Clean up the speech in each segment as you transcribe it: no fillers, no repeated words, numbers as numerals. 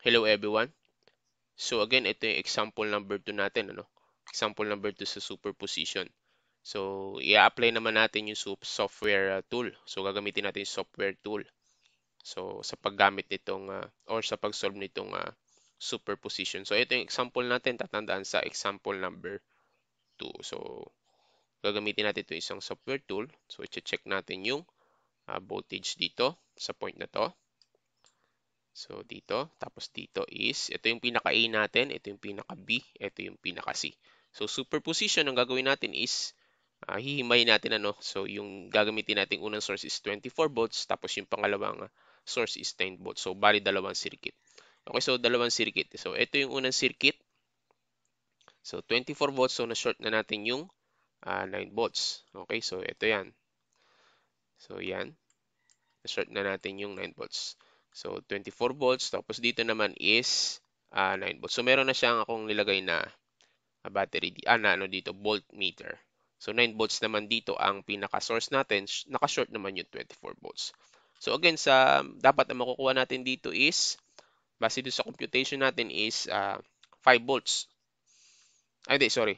Hello everyone. So again, ito yung example number 2 natin, ano? Example number 2 sa superposition. So, i-apply naman natin yung software tool. So, gagamitin natin yung software tool. So, sa paggamit nitong or sa pag-solve nitong superposition. So, ito yung example natin. Tatandaan sa example number 2. So, gagamitin natin ito isang software tool. So, i-check natin yung voltage dito sa point na to. So, dito. Tapos dito is, ito yung pinaka-A natin, ito yung pinaka-B, ito yung pinaka-C. So, superposition, ang gagawin natin is, hihimayin natin ano. So, yung gagamitin natin unang source is 24 volts, tapos yung pangalawang source is 10 volts. So, bali dalawang circuit. Okay, so dalawang circuit. So, ito yung unang circuit. So, 24 volts. So, na-short na natin yung 9 volts. Okay, so ito yan. So, yan. Na-short na natin yung 9 volts. So, 24 volts. Tapos dito naman is 9 volts. So, meron na siyang akong nilagay na battery, na ano dito, voltmeter. So, 9 volts naman dito ang pinaka-source natin. Naka-short naman yung 24 volts. So, again, dapat na makukuha natin dito is, base dito sa computation natin is 5 volts. Ay, hindi, sorry.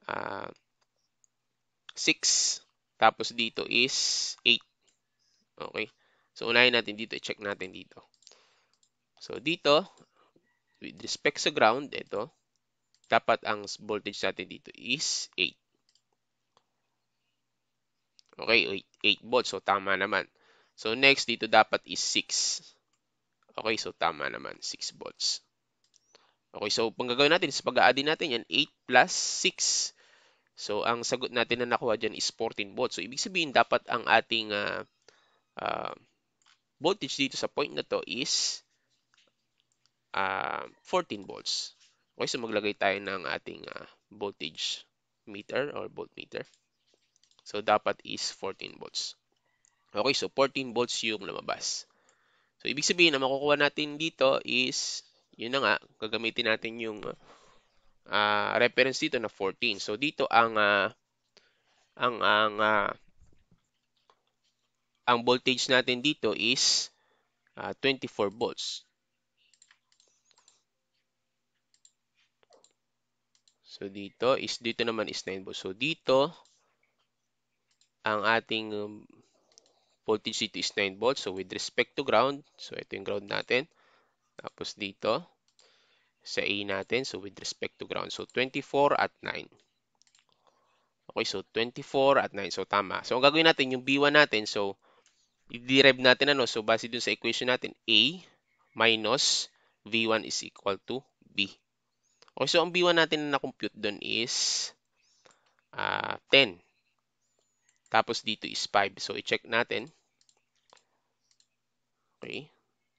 6. Tapos dito is 8. Okay. So, unahin natin dito. I-check natin dito. So, dito, with respect sa ground, ito, dapat ang voltage natin dito is 8. Okay, 8 volts. So, tama naman. So, next, dito dapat is 6. Okay, so tama naman, 6 volts. Okay, so, pang gagawin natin is pag-a-add natin yan, 8 plus 6. So, ang sagot natin na nakuha dyan is 14 volts. So, ibig sabihin, dapat ang ating uh, voltage dito sa point na to is 14 volts. Okay, so maglagay tayo ng ating voltage meter or voltmeter. So, dapat is 14 volts. Okay, so 14 volts yung lumabas. So, ibig sabihin na makukuha natin dito is, yun na nga, gagamitin natin yung reference dito na 14. So, dito ang, ang, uh, ang voltage natin dito is 24 volts. So, dito naman is 9 volts. So, dito, ang ating voltage dito is 9 volts. So, with respect to ground, so ito yung ground natin. Tapos dito, sa A natin, so with respect to ground. So, 24 at 9. Okay, so 24 at 9. So, tama. So, ang gagawin natin, yung B1 natin, so, i-derive natin ano. So, base dun sa equation natin, A minus V1 is equal to B. Okay, so, ang B1 natin na na-compute dun is 10. Tapos, dito is 5. So, i-check natin. Okay.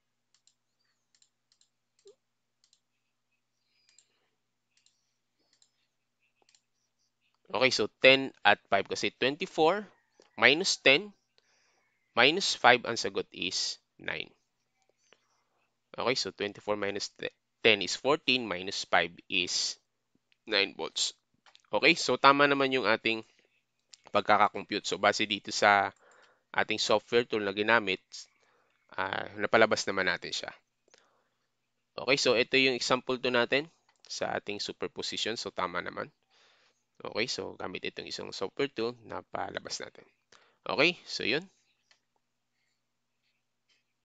Okay, so 10 at 5 kasi 24 minus 10 minus 5 ang sagot is 9. Okay, so 24 minus 10 is 14 minus 5 is 9 volts. Okay, so tama naman yung ating pagkakakompute. So base dito sa ating software tool na ginamit, napalabas naman natin siya. Okay, so ito yung example 2 natin sa ating superposition. So tama naman. Okay, so gamit itong isang software tool na palabas natin. Okay, so yun.